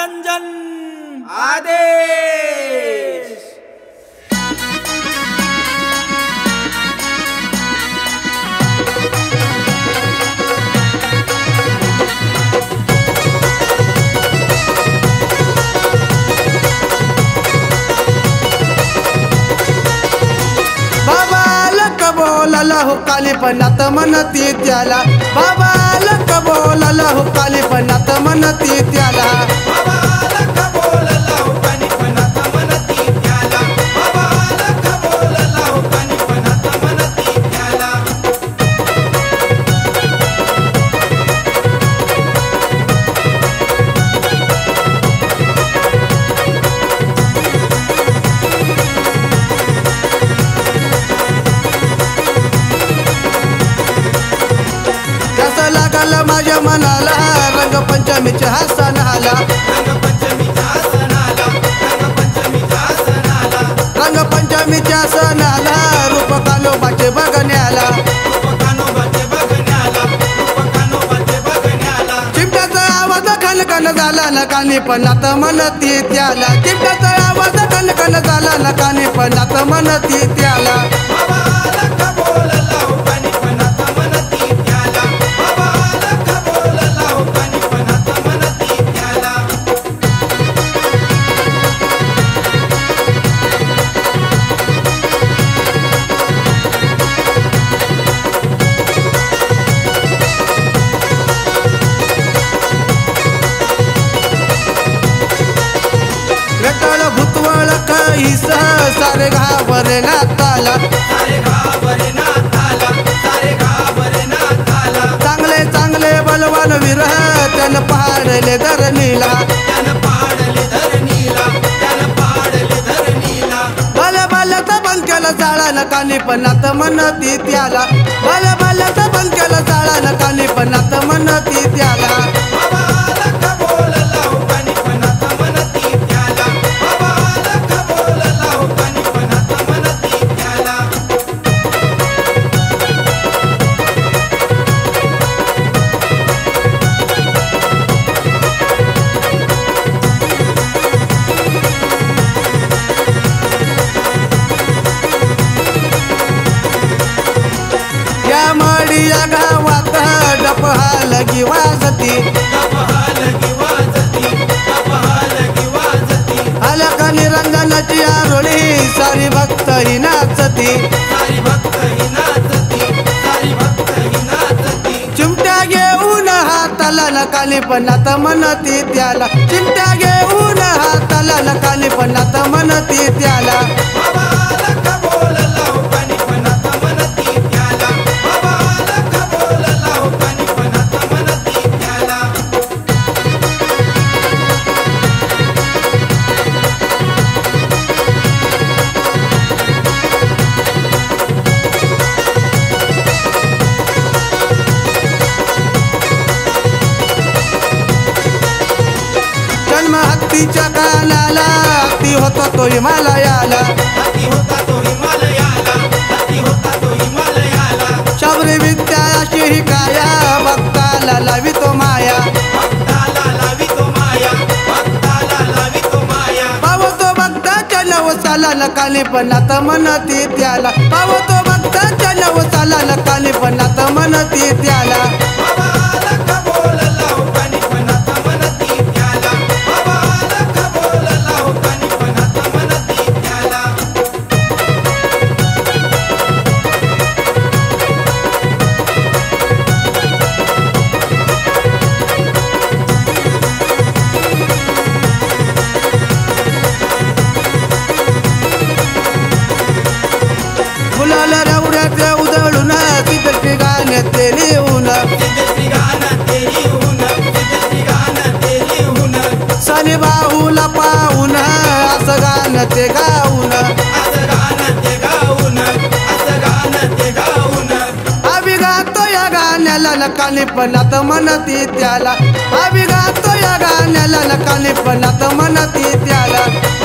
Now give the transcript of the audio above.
मनोरंजन आदेश। बोलाला हो कालीपणात म्हणती त्याला, बाबा लक बोलाला हो कालीपणात म्हणती त्याला, बाबा लक बोलाला हो कालीपणात म्हणती त्याला, बाबा लक बोलाला हो कालीपणात म्हणती त्याला। माझ्या मनाला रंगपंचमीच्या हा सण आला, रंगपंचमीच्या सणाला, रंगपंचमीच्या सणाला, रंगपंचमीच्या सणाला रूप कान्होबाचे बघण्याला, रूप कान्होबाचे बघण्याला, रूप कान्होबाचे बघण्याला। चिमट्याचा आवाज खनखन झाला ना कानीपणात म्हणती त्याला, चिमट्याचा आवाज खनखन झाला ना कानीपणात म्हणती त्याला, बाबा लक बोलाला हो कालीपणात म्हणती त्याला, बाबा लक बोलाला हो कालीपणात म्हणती त्याला। रटाळ भुतवळ काहीस सारे घाबरे नाताला, सारे घाबरे नाताला, सारे घाबरे नाताला। चांगले चांगले बलवान वीर त्यानं पाडले धरणीला, त्यानं पाडले धरणीला, त्यानं पाडले धरणीला। बल बलचा बंक्याला जाळा न कानीपणात म्हणती त्याला, बल बलचा बंक्याला जाळा न कानीपणात म्हणती त्याला, बाबा लक बोलाला हो कालीपणात म्हणती त्याला, बाबा लक बोलाला हो कालीपणात म्हणती त्याला। या मडिया गावात डपहालगी वाजती, डपहालगी वाजती, डपहालगी वाजती, अलका निरंजनाची आरोळी सारी भक्त ही नाचती, सारी भक्त ही नाचती, सारी भक्त ही नाचती। चिमट्या घेऊन हाताला न कालीपणात म्हणती त्याला, चिमट्या घेऊन हाताला न कालीपणात म्हणती त्याला, बाबा लक बोलाला हो कालीपणात म्हणती त्याला, बाबा लक बोलाला हो कालीपणात म्हणती त्याला। जन्म हत्तीच्या कानाला हत्ती होता तो हिमालयाला, हत्ती होता तो हिमालयाला, हत्ती होता तो हिमालयाला। शबरी विद्या अशी ही काया भक्ताला लावी तो माया, भक्ताला लावी तो माया, भक्ताला लावी तो माया। पावतो भक्ताच्या नवसाला न कालीपणात म्हणती त्याला, पावतो भक्ताच्या नवसाला न कालीपणात म्हणती त्याला, बाबा लक बोलाला हो कालीपणात म्हणती त्याला, बाबा लक बोलाला हो कालीपणात म्हणती त्याला। फुलाला रवड्यात उधळून तिथे गाण्यात लिहून, सिद्धश्री गाणं तेरी हुन, सिद्धश्री गाणं तेरी हुन, सनी बाहूला पाहून असं गाणं ते गाऊन, असं गाणं ते गाऊन, असं गाणं ते गाऊन। आम्ही गातो या गाण्याला न कालीपणात म्हणती त्याला, आम्ही गातो या गाण्याला न कालीपणात म्हणती त्याला,